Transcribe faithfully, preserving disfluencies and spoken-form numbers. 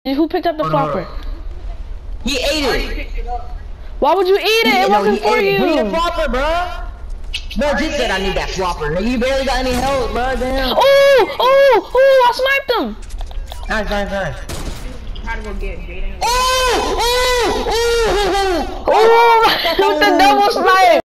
Who picked up the Oh, flopper? no. He ate it. Why would you eat it? It no, wasn't he for ate you. it. Give me the flopper, bro. Bro, just said I need that flopper. Nigga, you barely got any health, bro. Damn. Oh, oh, oh! I sniped him. Nice, nice, nice. Try to go get Jaden. Oh, oh, oh, oh, Oh, with the double snipe.